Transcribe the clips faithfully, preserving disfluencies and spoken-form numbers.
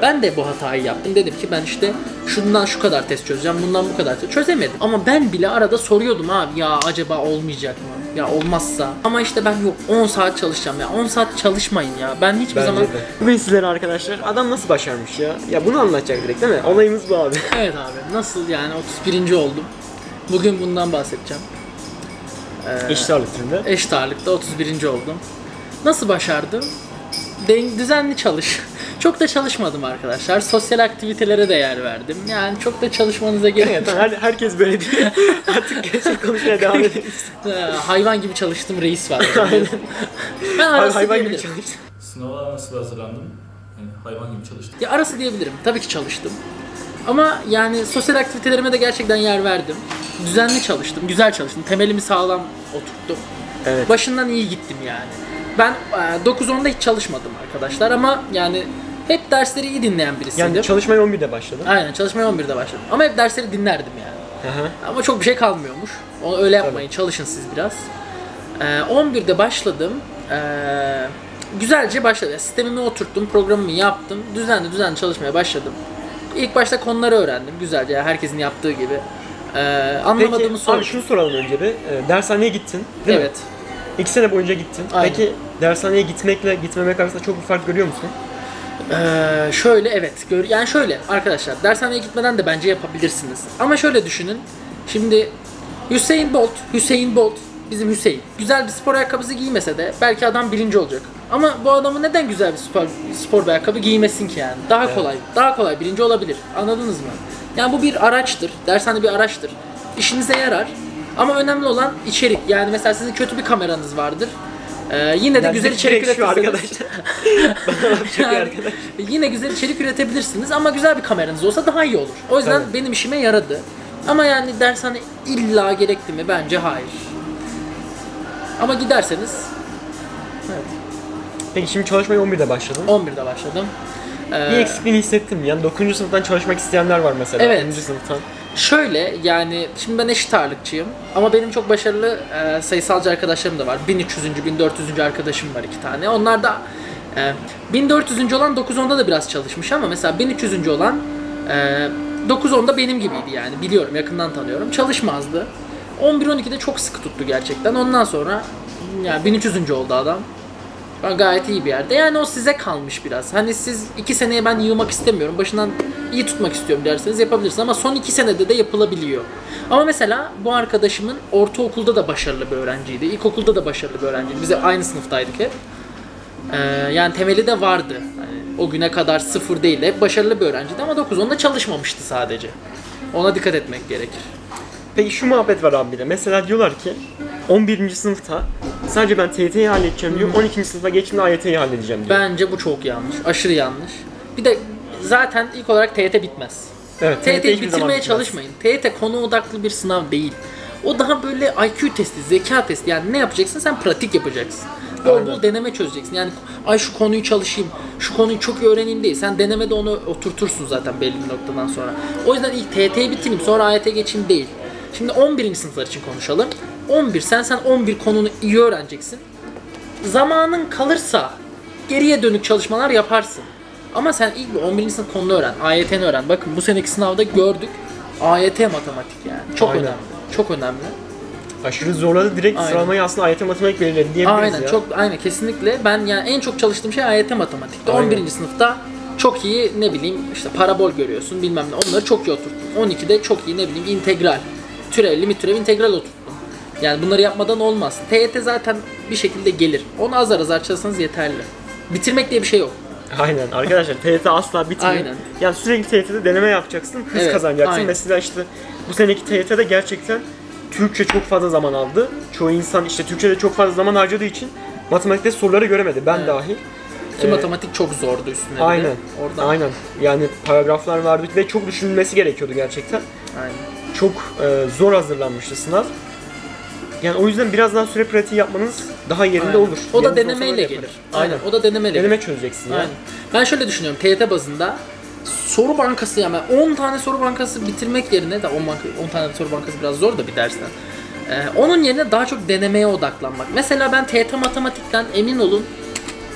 Ben de bu hatayı yaptım. Dedim ki ben işte şundan şu kadar test çözeceğim, bundan bu kadar test çözemedim. Ama ben bile arada soruyordum abi, ya acaba olmayacak mı? Ya olmazsa. Ama işte ben yok on saat çalışacağım ya. on saat çalışmayın ya. Ben hiçbir Bence zaman... de. Bugün sizlere arkadaşlar adam nasıl başarmış ya? Ya bunu anlatacak direkt değil mi? Olayımız bu abi. Evet abi, nasıl yani otuz birinci oldum. Bugün bundan bahsedeceğim. Ee, Eşit ağırlık türünde. Eşit ağırlıkta otuz birinci oldum. Nasıl başardım? Den düzenli çalış. Çok da çalışmadım arkadaşlar. Sosyal aktivitelere de yer verdim. Yani çok da çalışmanıza gerek yok. Her, herkes böyle diyor. Artık gerçek konuşmaya devam edebiliriz. Hayvan gibi çalıştım, reis var. Ben arası hayvan gibi diyebilirim. çalıştım. Sınava nasıl hazırlandım? Yani hayvan gibi çalıştım. Ya arası diyebilirim. Tabii ki çalıştım. Ama yani sosyal aktivitelerime de gerçekten yer verdim. Düzenli çalıştım, güzel çalıştım. Temelimi sağlam oturttum. Evet. Başından iyi gittim yani. Ben dokuz onda hiç çalışmadım arkadaşlar ama yani hep dersleri iyi dinleyen birisiydim. Yani çalışmaya on birde başladım. Aynen, çalışmaya on birde başladım. Ama hep dersleri dinlerdim yani. Hı hı. Ama çok bir şey kalmıyormuş. Onu öyle yapmayın, tabii. Çalışın siz biraz. Ee, on birde başladım. Ee, güzelce başladım. Sistemimi oturttum, programımı yaptım. Düzenli düzenli çalışmaya başladım. İlk başta konuları öğrendim güzelce, yani herkesin yaptığı gibi. Ee, anlamadığımı sordum. Abi şunu soralım önce bir. E, dershaneye gittin değil evet. mi? İki sene boyunca gittin. Aynen. Peki dershaneye gitmekle gitmemek arasında çok bir fark görüyor musun? Ee, şöyle evet. Gör, yani şöyle arkadaşlar, dershaneye gitmeden de bence yapabilirsiniz. Ama şöyle düşünün. Şimdi Hüseyin Bolt, Hüseyin Bolt bizim Hüseyin. Güzel bir spor ayakkabısı giymese de belki adam birinci olacak. Ama bu adamın neden güzel bir spor, spor bir ayakkabı giymesin ki yani? Daha evet. kolay, daha kolay birinci olabilir. Anladınız mı? Yani bu bir araçtır. Dershane bir araçtır. İşinize yarar. Ama önemli olan içerik. Yani mesela sizin kötü bir kameranız vardır. Ee, yine de yani güzel içerik üretirsiniz. yani, yine güzel içerik üretebilirsiniz ama güzel bir kameranız olsa daha iyi olur. O yüzden evet. benim işime yaradı. Ama yani dershane illa gerekli mi? Bence hayır. Ama giderseniz evet. Peki şimdi çalışmaya on birde başladın. on birde başladım. Ee, bir eksikliğini hissettin mi? Yani dokuzuncu sınıftan çalışmak isteyenler var mesela. Evet. onuncu sınıftan. Şöyle yani şimdi ben eşit ağırlıkçıyım ama benim çok başarılı e, sayısalcı arkadaşlarım da var. bin üç yüzüncü. bin dört yüzüncü arkadaşım var iki tane. Onlar da e, bin dört yüzüncü olan dokuz onda da biraz çalışmış ama mesela bin üç yüzüncü olan e, dokuz onda benim gibiydi yani. Biliyorum, yakından tanıyorum. Çalışmazdı. on bir on ikide çok sıkı tuttu gerçekten. Ondan sonra yani bin üç yüzüncü oldu adam. Gayet iyi bir yerde. Yani o size kalmış biraz. Hani siz iki seneye ben yığmak istemiyorum, başından iyi tutmak istiyorum derseniz yapabilirsiniz ama son iki senede de yapılabiliyor. Ama mesela bu arkadaşımın ortaokulda da başarılı bir öğrenciydi. İlkokulda da başarılı bir öğrenciydi. Biz aynı sınıftaydık hep. Ee, yani temeli de vardı. Yani o güne kadar sıfır değil. Hep başarılı bir öğrenciydi ama dokuz onda çalışmamıştı sadece. Ona dikkat etmek gerekir. Peki şu muhabbet var abi bir de. Mesela diyorlar ki on birinci sınıfta sadece ben T Y T'yi halledeceğim diyor. on ikinci sınıfa geçtiğimde A Y T'yi halledeceğim diyor. Bence bu çok yanlış. Aşırı yanlış. Bir de zaten ilk olarak T Y T bitmez. Evet, T Y T'yi bitirmeye çalışmayın. T Y T konu odaklı bir sınav değil. O daha böyle I Q testi, zeka testi. Yani ne yapacaksın? Sen pratik yapacaksın. Bol bol deneme çözeceksin. Yani ay şu konuyu çalışayım, şu konuyu çok iyi öğreneyim değil. Sen denemede onu oturtursun zaten belli bir noktadan sonra. O yüzden ilk T Y T'yi bitireyim sonra A Y T geçeyim değil. Şimdi on birinci sınıflar için konuşalım. on bir sen sen on bir konunu iyi öğreneceksin. Zamanın kalırsa geriye dönük çalışmalar yaparsın. Ama sen ilk bir on birinci sınıf konunu öğren, A Y T'ni öğren. Bakın bu seneki sınavda gördük. A Y T matematik yani. Çok Aynen. önemli. Çok önemli. Aşırı zorladı. Direkt aynen. Sıralamayı aslında A Y T matematik belirledi diyebiliriz aynen, ya. Çok, aynen kesinlikle. Ben yani en çok çalıştığım şey A Y T matematikti. on birinci sınıfta çok iyi ne bileyim işte parabol görüyorsun bilmem ne. Onları çok iyi oturttum. on ikide çok iyi ne bileyim integral. Türev, limit türev, integral oturttum. Yani bunları yapmadan olmaz. T Y T zaten bir şekilde gelir. Onu azar azar çalışsanız yeterli. Bitirmek diye bir şey yok. Aynen arkadaşlar T Y T asla bitmiyor. Aynen. Yani sürekli T Y T'de deneme yapacaksın, hız evet, kazanacaksın. Aynen. Mesela işte bu seneki T Y T'de gerçekten Türkçe çok fazla zaman aldı. Çoğu insan işte Türkçe'de çok fazla zaman harcadığı için matematikte soruları göremedi. Ben evet. dahil. Ki ee, matematik çok zordu üstüne. Aynen. Oradan. Aynen. Yani paragraflar vardı ve çok düşünülmesi gerekiyordu gerçekten. Aynen. Çok e, zor hazırlanmıştı sınav. Yani o yüzden biraz daha süre pratiği yapmanız daha yerinde Aynen. olur. O da Yalnız denemeyle gelir. Aynen. Aynen. O da denemeyle. Deneme çözeceksin ya. Aynen. Ben şöyle düşünüyorum. T Y T bazında soru bankası yani on tane soru bankası bitirmek yerine de on tane soru bankası biraz zor da bir dersten. Ee, onun yerine daha çok denemeye odaklanmak. Mesela ben T Y T matematikten emin olun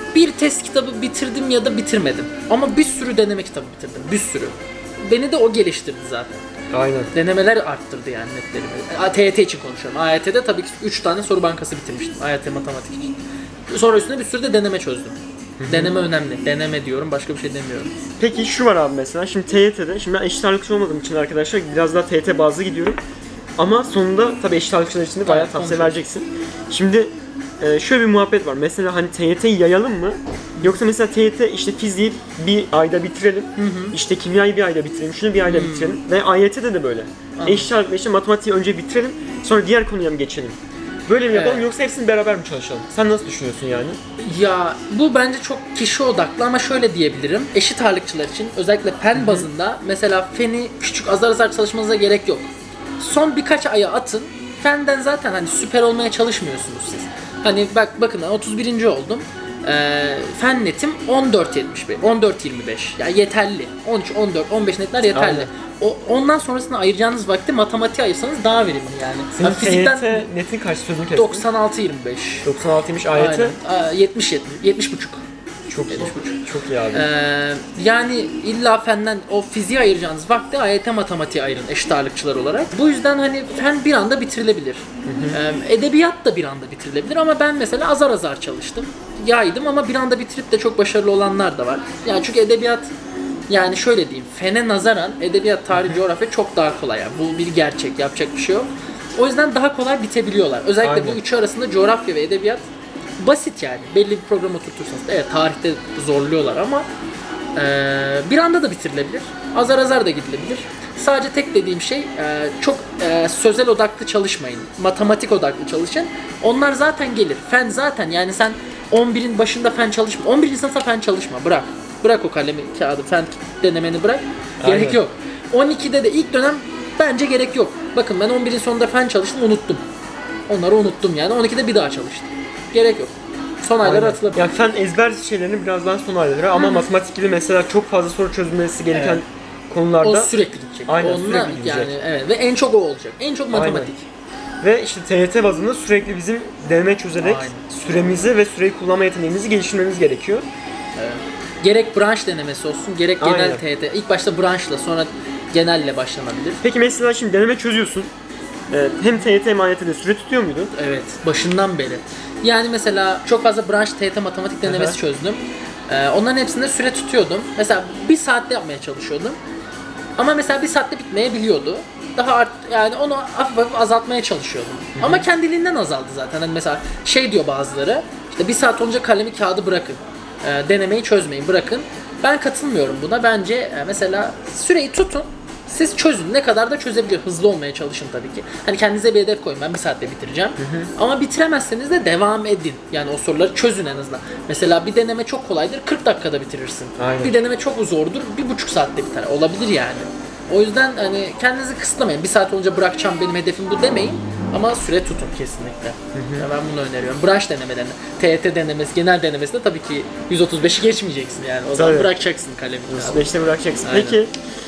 bir test kitabı bitirdim ya da bitirmedim. Ama bir sürü deneme kitabı bitirdim. Bir sürü. Beni de o geliştirdi zaten. Aynen. Denemeler arttırdı yani netlerimi. T Y T için konuşuyorum. A Y T'de tabii ki üç tane soru bankası bitirmiştim. A Y T matematik için. Sonra üstüne bir sürü de deneme çözdüm. Hı-hı. Deneme önemli. Deneme diyorum. Başka bir şey demiyorum. Peki şu var abi mesela. Şimdi T Y T'de, şimdi ben eşit ağırlıkçı olmadığım için arkadaşlar biraz daha T Y T bazlı gidiyorum. Ama sonunda tabii eşit ağırlıkçılar için de bayağı tavsiye konuşuruz. Vereceksin. Şimdi e, şöyle bir muhabbet var. Mesela hani T Y T'yi yayalım mı? Yoksa mesela T Y T işte fiziği bir ayda bitirelim. Hı hı. İşte kimyayı bir ayda bitirelim. Şunu bir ayda hı. bitirelim. Ve A Y T'de de böyle. Anladım. Eşit ağırlıkla işte matematiği önce bitirelim. Sonra diğer konuya mı geçelim? Böyle mi yapalım evet. Yoksa hepsini beraber mi çalışalım? Sen nasıl düşünüyorsun yani? Ya bu bence çok kişi odaklı ama şöyle diyebilirim. Eşit ağırlıkçılar için özellikle fen Hı-hı. bazında mesela feni küçük azar azar çalışmanıza gerek yok. Son birkaç aya atın. Fenden zaten hani süper olmaya çalışmıyorsunuz siz. Hani bak bakın otuz birinci oldum. Ee, fen netim on dört yetmiş beş, on dört yirmi beş. Yani yeterli. on üç, on dört, on beş netler yeterli. O, ondan sonrasında ayıracağınız vakti matematiğe ayırsanız daha verimli yani. Senin yani fizikten T Y T netin kaç sözünü kestin? doksan altı yirmi beş. doksan altı yirmi beş A Y T? yetmiş yetmiş, yetmiş buçuk. Çok iyi. Çok iyi abi. Ee, yani illa fenden o fiziğe ayıracağınız vakti A Y T matematiğe ayırın eşit ağırlıkçılar olarak. Bu yüzden hani fen bir anda bitirilebilir. Hı hı. Ee, edebiyat da bir anda bitirilebilir ama ben mesela azar azar çalıştım. Yaydım ama bir anda bitirip de çok başarılı olanlar da var. Yani çünkü edebiyat yani şöyle diyeyim, fene nazaran edebiyat, tarih, coğrafya çok daha kolay. Yani bu bir gerçek, yapacak bir şey yok. O yüzden daha kolay bitebiliyorlar. Özellikle Aynen. bu üçü arasında coğrafya ve edebiyat basit yani. Belli bir program oturtursanız. Evet tarihte zorluyorlar ama e, bir anda da bitirilebilir. Azar azar da gidilebilir. Sadece tek dediğim şey e, çok e, sözel odaklı çalışmayın. Matematik odaklı çalışın. Onlar zaten gelir. Fen zaten yani sen on birin başında fen çalışma. on birinci sınıfta fen çalışma. Bırak. Bırak o kalemi, kağıdı, fen denemeni bırak. Gerek Aynen. yok. on ikide de ilk dönem bence gerek yok. Bakın ben on birin sonunda fen çalıştım, unuttum. Onları unuttum yani. on ikide bir daha çalıştım. Gerek yok. Son aylara atılabilir. Yani fen ezber şeylerini biraz daha son aylara ama matematik gibi mesela çok fazla soru çözülmesi gereken evet. konularda o sürekli gidecek. Aynen, Onunla, sürekli gidecek. Yani evet ve en çok o olacak. En çok matematik. Aynen. Ve işte T Y T bazında sürekli bizim deneme çözerek Aynen. süremizi ve süreyi kullanma yeteneğimizi geliştirmemiz gerekiyor. Evet. Gerek branş denemesi olsun, gerek genel Aynen. T Y T. İlk başta branşla, sonra genelle başlanabilir. Peki mesela şimdi deneme çözüyorsun. Ee, hem T Y T hem A Y T'de süre tutuyor muydun? Evet, başından beri. Yani mesela çok fazla branş T Y T matematik denemesi Aha. çözdüm. Ee, onların hepsinde süre tutuyordum. Mesela bir saatte yapmaya çalışıyordum. Ama mesela bir saatte bitmeyebiliyordu. Daha art, yani onu hafif hafif azaltmaya çalışıyordum. Hı-hı. Ama kendiliğinden azaldı zaten. Hani mesela şey diyor bazıları, işte bir saat olunca kalemi kağıdı bırakın. E, denemeyi çözmeyin, bırakın. Ben katılmıyorum buna. Bence e, mesela süreyi tutun. Siz çözün. Ne kadar da çözebiliyor. Hızlı olmaya çalışın tabii ki. Hani kendinize bir hedef koyun. Ben bir saatte bitireceğim. Hı hı. Ama bitiremezseniz de devam edin. Yani o soruları çözün en azından. Mesela bir deneme çok kolaydır. kırk dakikada bitirirsin. Aynen. Bir deneme çok zordur. bir buçuk saatte biter. Olabilir yani. O yüzden hani kendinizi kısıtlamayın. Bir saat olunca bırakacağım, benim hedefim bu demeyin. Ama süre tutun kesinlikle. Hı hı. Yani ben bunu öneriyorum. Branş denemelerini. T Y T denemesi, genel denemesi de tabii ki yüz otuz beşi geçmeyeceksin yani. O zaman tabii. bırakacaksın kalemi. yüz otuz beşte bırakacaksın. Aynen. Peki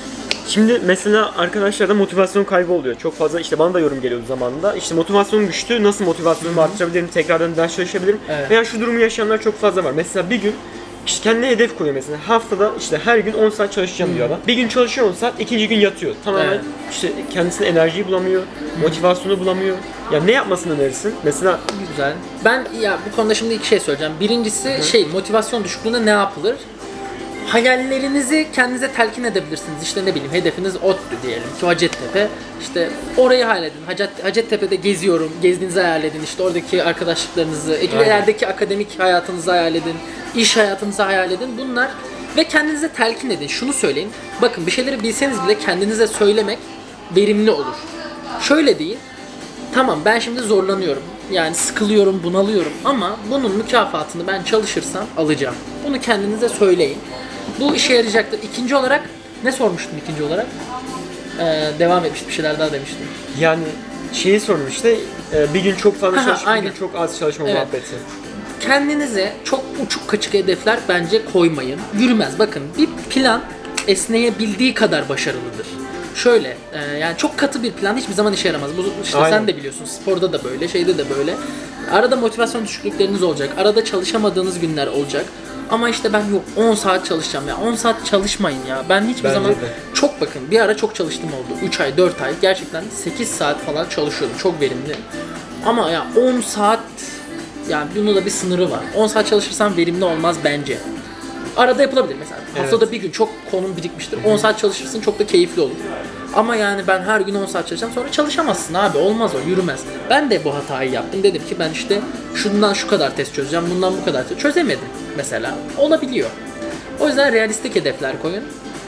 şimdi mesela arkadaşlarda motivasyon kaybı oluyor. Çok fazla işte bana da yorum geliyordu zamanında. İşte motivasyonum düştü. Nasıl motivasyonumu artırabilirim? Tekrardan ders çalışabilirim? Evet. Veya şu durumu yaşayanlar çok fazla var. Mesela bir gün İşte kendine hedef koyuyor mesela. Haftada işte her gün on saat çalışacağım hmm. diyor adam. Bir gün çalışıyor on saat, ikinci gün yatıyor. Tamamen evet. işte kendisine enerjiyi bulamıyor, hmm. motivasyonu bulamıyor. Ya ne yapmasını önerirsin? Mesela güzel. Ben ya bu konuda şimdi iki şey söyleyeceğim. Birincisi Hı. şey motivasyon düşüklüğünde ne yapılır? Hayallerinizi kendinize telkin edebilirsiniz. İşte ne bileyim hedefiniz ODTÜ diyelim ki Hacettepe. İşte orayı hayal edin. Hacet, Hacettepe'de geziyorum. Gezdiğinizi hayal edin. İşte oradaki arkadaşlıklarınızı, ilerideki akademik hayatınızı hayal edin. İş hayatınızı hayal edin. Bunlar ve kendinize telkin edin. Şunu söyleyin. Bakın bir şeyleri bilseniz bile kendinize söylemek verimli olur. Şöyle deyin. Tamam ben şimdi zorlanıyorum. Yani sıkılıyorum, bunalıyorum ama bunun mükafatını ben çalışırsam alacağım. Bunu kendinize söyleyin. Bu işe yarayacaktır. İkinci olarak ne sormuştun ikinci olarak? Ee, devam etmiştim, bir şeyler daha demiştim. Yani şeyi sormuş işte bir gün çok fazla çalışma, bir gün çok az çalışma evet. muhabbeti. Kendinize çok uçuk kaçık hedefler bence koymayın. Yürümez. Bakın bir plan esneyebildiği kadar başarılıdır. Şöyle, e, yani çok katı bir plan hiçbir zaman işe yaramaz. Bu işte Aynen. sen de biliyorsun, sporda da böyle, şeyde de böyle. Arada motivasyon düşüklükleriniz olacak, arada çalışamadığınız günler olacak. Ama işte ben yok on saat çalışacağım ya, on saat çalışmayın ya. Ben hiçbir Bence zaman, de. çok bakın bir ara çok çalıştım oldu. üç ay, dört ay gerçekten sekiz saat falan çalışıyordum, çok verimli. Ama ya on saat, yani bunun da bir sınırı var. on saat çalışırsan verimli olmaz bence. Arada yapılabilir mesela. Evet. Haftada bir gün çok konum birikmiştir. on saat çalışırsın, çok da keyifli olur. Ama yani ben her gün on saat çalışacağım, sonra çalışamazsın abi. Olmaz o, yürümez. Ben de bu hatayı yaptım. Dedim ki ben işte şundan şu kadar test çözeceğim, bundan bu kadar test çözemedim mesela. Olabiliyor. O yüzden realistik hedefler koyun.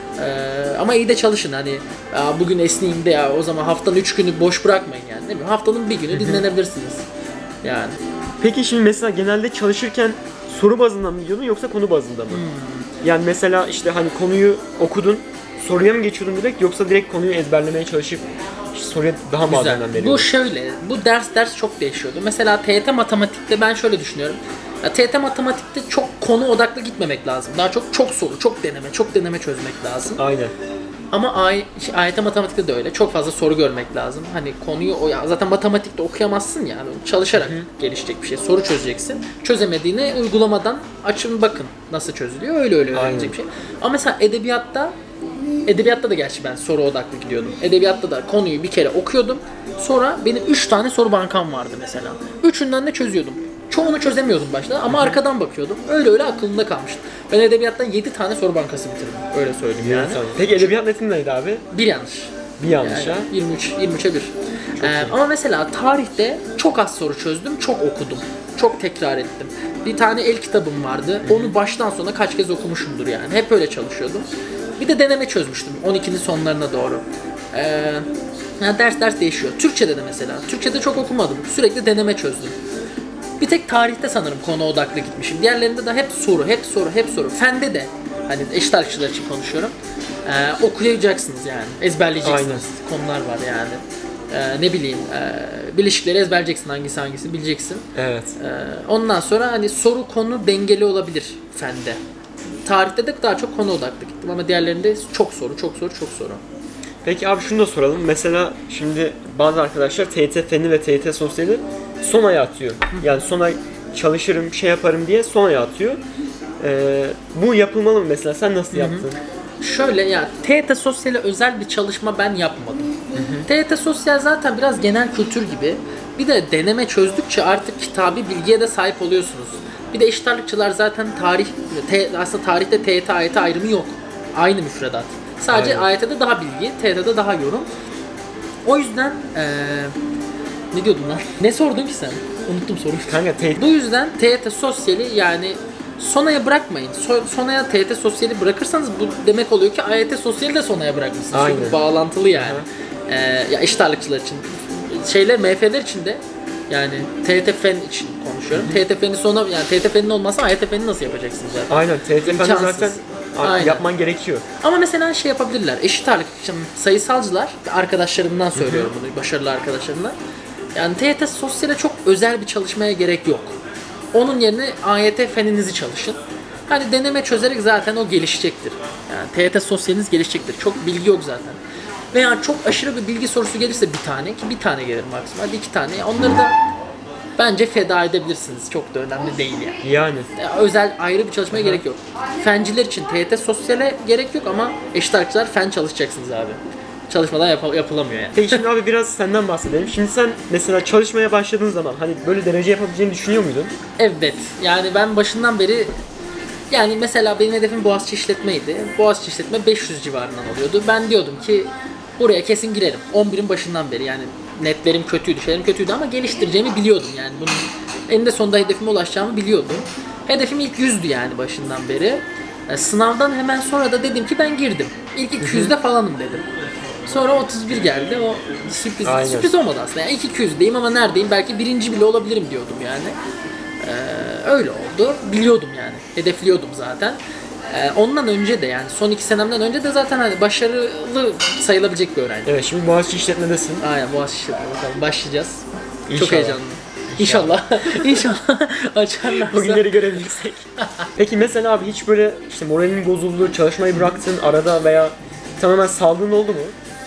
Ee, ama iyi de çalışın hani ya bugün esneyeyim de ya o zaman haftanın üç günü boş bırakmayın yani. Ne bileyim, haftanın bir günü dinlenebilirsiniz. Yani. Peki şimdi mesela genelde çalışırken soru bazında mı gidiyordun yoksa konu bazında mı? Hmm. Yani mesela işte hani konuyu okudun, soruya mı geçiyordun direkt yoksa direkt konuyu ezberlemeye çalışıp işte soruya daha mı az Güzel. önem veriyordun? Bu şöyle, bu ders ders çok değişiyordu. Mesela T Y T matematikte ben şöyle düşünüyorum. Ya T Y T matematikte çok konu odaklı gitmemek lazım. Daha çok çok soru, çok deneme, çok deneme çözmek lazım. Aynen. Ama A Y T matematikte de öyle. Çok fazla soru görmek lazım. Hani konuyu o ya zaten matematikte okuyamazsın yani. Çalışarak Hı-hı. gelişecek bir şey. Soru çözeceksin. Çözemediğini uygulamadan açın bakın nasıl çözülüyor. Öyle öyle öğrenecek bir şey. Ama mesela edebiyatta Edebiyatta da gerçi ben soru odaklı gidiyordum. Edebiyatta da konuyu bir kere okuyordum. Sonra benim üç tane soru bankam vardı mesela. Üçünden de çözüyordum. Çoğunu çözemiyordum başta ama Hı-hı. arkadan bakıyordum. Öyle öyle aklımda kalmıştı. Ben edebiyattan yedi tane soru bankası bitirdim. Öyle söyleyeyim yani. yani. Peki edebiyat netin neydi abi? Bir yanlış. Bir yanlış yani ha? yirmi üç, yirmi üçe bir. Ee, ama mesela tarihte çok az soru çözdüm, çok okudum. Çok tekrar ettim. Bir tane el kitabım vardı. Hı-hı. Onu baştan sona kaç kez okumuşumdur yani. Hep öyle çalışıyordum. Bir de deneme çözmüştüm on ikinin sonlarına doğru. Ee, yani ders ders değişiyor. Türkçe'de de mesela. Türkçe'de çok okumadım. Sürekli deneme çözdüm. Bir tek tarihte sanırım konu odaklı gitmişim. Diğerlerinde de hep soru, hep soru, hep soru. Fende de hani eşit ağırlıkçılar için konuşuyorum. Ee, okuyacaksınız yani. Ezberleyeceksiniz. Aynen. Konular var yani. Ee, ne bileyim, e, bileşikleri ezberleyeceksin, hangisi hangisi bileceksin. Evet. Ee, ondan sonra hani soru konu dengeli olabilir fende. Tarihte de daha çok konu odaklı gittim ama diğerlerinde çok soru, çok soru, çok soru. Peki abi şunu da soralım. Mesela şimdi bazı arkadaşlar T Y T Feni ve T Y T Sosyali son aya atıyor. Yani son ay çalışırım, şey yaparım diye son aya atıyor. Ee, bu yapılmalı mı mesela? Sen nasıl yaptın? Hı hı. Şöyle ya, T Y T Sosyal'e özel bir çalışma ben yapmadım. Hı hı. T Y T Sosyal zaten biraz genel kültür gibi. Bir de deneme çözdükçe artık kitabi bilgiye de sahip oluyorsunuz. Bir de eşit ağırlıkçılar zaten tarih, te, aslında tarihte T Y T, A Y T ayrımı yok. Aynı müfredat. Sadece Aynen. A Y T'de daha bilgi, T Y T'de daha yorum. O yüzden ee, ne diyordun lan? Ne sordun ki sen? Unuttum soruyu. Kanka, T Y T... Bu yüzden T Y T Sosyali yani sonaya bırakmayın. So, sonaya T Y T Sosyali bırakırsanız bu demek oluyor ki A Y T Sosyali de sonaya bırakmışsınız. Aynen. Çünkü bağlantılı yani. Ee, ya eşit ağırlıkçılar için. Şeyler, M F'ler için de yani T Y T Fen için konuşuyorum. T Y T Fen'i sona, yani T Y T Fen'in olmazsa A Y T Fen'i nasıl yapacaksınız zaten? Aynen, T Y T Fen'i zaten Aynen. yapman gerekiyor. Ama mesela şey yapabilirler. Eşit ağırlık için sayısalcılar, arkadaşlarımdan söylüyorum bunu, başarılı arkadaşlarımdan. Yani T Y T Sosyal'e çok özel bir çalışmaya gerek yok. Onun yerine A Y T Fen'inizi çalışın. Hani deneme çözerek zaten o gelişecektir. Yani T Y T Sosyal'iniz gelişecektir. Çok bilgi yok zaten. Veya çok aşırı bir bilgi sorusu gelirse bir tane, ki bir tane gelir maksimum. Hadi iki tane. Onları da bence feda edebilirsiniz. Çok da önemli değil yani. Yani. yani özel ayrı bir çalışmaya Hı-hı. gerek yok. Fenciler için T Y T Sosyal'e gerek yok ama eşit ağırlıkçılar fen çalışacaksınız abi. Çalışmadan yap- yapılamıyor yani. Peki şimdi abi biraz senden bahsedelim. Şimdi sen mesela çalışmaya başladığın zaman hani böyle derece yapabileceğini düşünüyor muydun? Evet. Yani ben başından beri, yani mesela benim hedefim Boğaziçi İşletme'ydi. Boğaziçi İşletme beş yüz civarından oluyordu. Ben diyordum ki buraya kesin girerim. on birin başından beri yani netlerim kötüydü, şeylerim kötüydü ama geliştireceğimi biliyordum yani. Bunun eninde sonunda hedefime ulaşacağımı biliyordum. Hedefim ilk yüzdü yani başından beri. Yani sınavdan hemen sonra da dedim ki ben girdim. İlk iki yüzde falanım dedim. Sonra otuz bir geldi. O sürpriz, sürpriz olmadı aslında. Yani ilk iki yüzdeyim ama neredeyim? Belki birinci bile olabilirim diyordum yani. Ee, öyle oldu. Biliyordum yani. Hedefliyordum zaten. Ee, ondan önce de yani son iki senemden önce de zaten hani başarılı sayılabilecek bir öğrenci. Evet, şimdi Boğaziçi İşletme'desin. Aynen, Boğaziçi İşletme, bakalım başlayacağız. İnşallah. Çok heyecanlıyım. İnşallah. İnşallah açarlarsa. Bugünleri görebilirsek. Peki mesela abi hiç böyle işte moralin bozuldu, çalışmayı bıraktın arada veya tamamen saldığın oldu mu?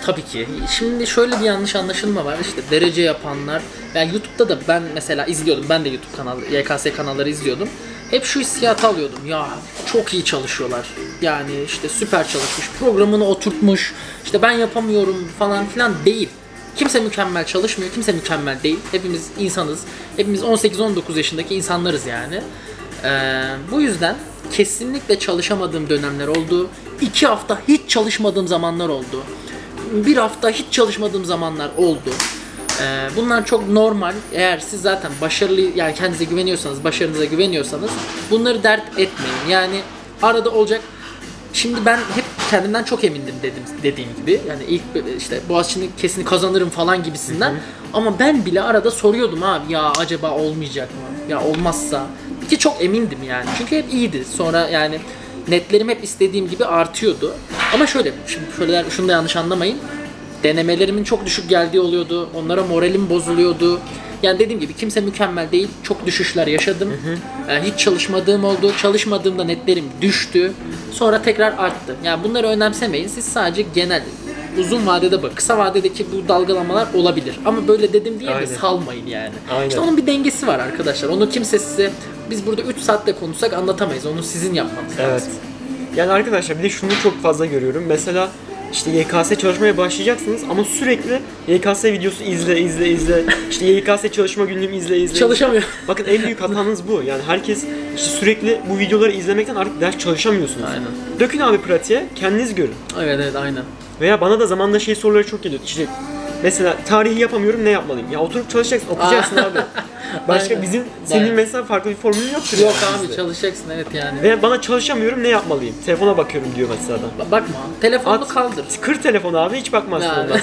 Tabii ki. Şimdi şöyle bir yanlış anlaşılma var. İşte derece yapanlar, yani YouTube'da da ben mesela izliyordum. Ben de YouTube kanalı, Y K S kanalları izliyordum. Hep şu hissiyatı alıyordum. Ya çok iyi çalışıyorlar. Yani işte süper çalışmış. Programını oturtmuş. İşte ben yapamıyorum falan filan değil. Kimse mükemmel çalışmıyor. Kimse mükemmel değil. Hepimiz insanız. Hepimiz on sekiz on dokuz yaşındaki insanlarız yani. Ee, bu yüzden kesinlikle çalışamadığım dönemler oldu. iki hafta hiç çalışmadığım zamanlar oldu. Bir hafta hiç çalışmadığım zamanlar oldu. Ee, bunlar çok normal. Eğer siz zaten başarılı, yani kendinize güveniyorsanız, başarınıza güveniyorsanız bunları dert etmeyin. Yani arada olacak. Şimdi ben hep kendimden çok emindim dedim dediğim gibi. Yani ilk işte Boğaziçi'nin kesin kazanırım falan gibisinden. Hı hı. Ama ben bile arada soruyordum abi, ya acaba olmayacak mı? Ya olmazsa. Ki çok emindim yani. Çünkü hep iyiydi. Sonra yani netlerim hep istediğim gibi artıyordu. Ama şöyle, şimdi şöyle, şunu da yanlış anlamayın. Denemelerimin çok düşük geldiği oluyordu. Onlara moralim bozuluyordu. Yani dediğim gibi kimse mükemmel değil. Çok düşüşler yaşadım. Hı hı. Yani hiç çalışmadığım oldu. Çalışmadığımda netlerim düştü. Sonra tekrar arttı. Yani bunları önemsemeyin. Siz sadece genel, uzun vadede bak. Kısa vadedeki bu dalgalamalar olabilir. Ama böyle dedim diye de salmayın yani. Aynen. İşte onun bir dengesi var arkadaşlar. Onu kimse size, biz burada üç saatte konuşsak anlatamayız. Onu sizin yapmanız lazım. Evet. Yani arkadaşlar bir de şunu çok fazla görüyorum. Mesela İşte Y K S çalışmaya başlayacaksınız ama sürekli Y K S videosu izle izle izle. İşte Y K S çalışma günlüğümü izle izle. Çalışamıyor. Bakın en büyük hatanız bu. Yani herkes işte sürekli bu videoları izlemekten artık ders çalışamıyorsunuz. Aynen. Dökün abi pratiğe, kendiniz görün. Evet evet aynen. Veya bana da zamanında şey soruları çok geliyor. İşte mesela tarihi yapamıyorum, ne yapmalıyım? Ya oturup çalışacaksın, okuyacaksın abi. Başka aynen. Bizim senin aynen. Mesela farklı bir formülün yoktur. Yok yani abi bizde. Çalışacaksın evet yani. Veya bana çalışamıyorum, ne yapmalıyım? Telefona bakıyorum diyor mesela adam. Bakma. Telefonunu At, kaldır. Kır telefonu abi, hiç bakmazsın ondan.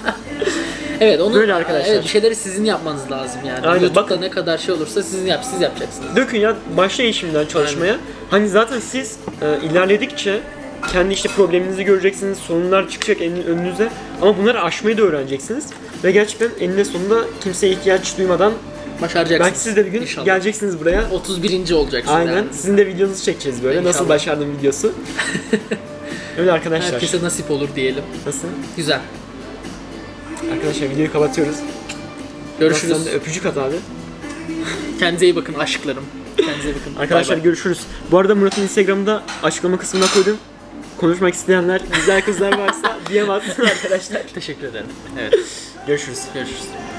Evet onu böyle arkadaşlar. Evet, bir şeyleri sizin yapmanız lazım yani. Aynen. YouTube'da bakın, ne kadar şey olursa sizin yap, siz yapacaksınız. Dökün ya, başlayın şimdiden çalışmaya. Aynen. Hani zaten siz e, ilerledikçe kendi işte probleminizi göreceksiniz, sorunlar çıkacak önünüze ama bunları aşmayı da öğreneceksiniz ve gerçekten eninde sonunda kimseye ihtiyaç duymadan başaracaksınız. Belki siz de bir gün İnşallah. Geleceksiniz buraya. otuz birinci olacaksınız. Aynen. Yani. Sizin de videonuzu çekeceğiz böyle. İnşallah. Nasıl başardım videosu. Öyle arkadaşlar. Herkese nasip olur diyelim. Nasıl? Güzel. Arkadaşlar videoyu kapatıyoruz. Görüşürüz. Sen de öpücük at abi. Kendinize iyi bakın aşklarım. Kendinize iyi bakın. Arkadaşlar bye bye. Görüşürüz. Bu arada Murat'ın Instagram'da açıklama kısmına koydum. Konuşmak isteyenler, güzel kızlar varsa diyemezsin arkadaşlar. Teşekkür ederim. Evet. Görüşürüz. Görüşürüz.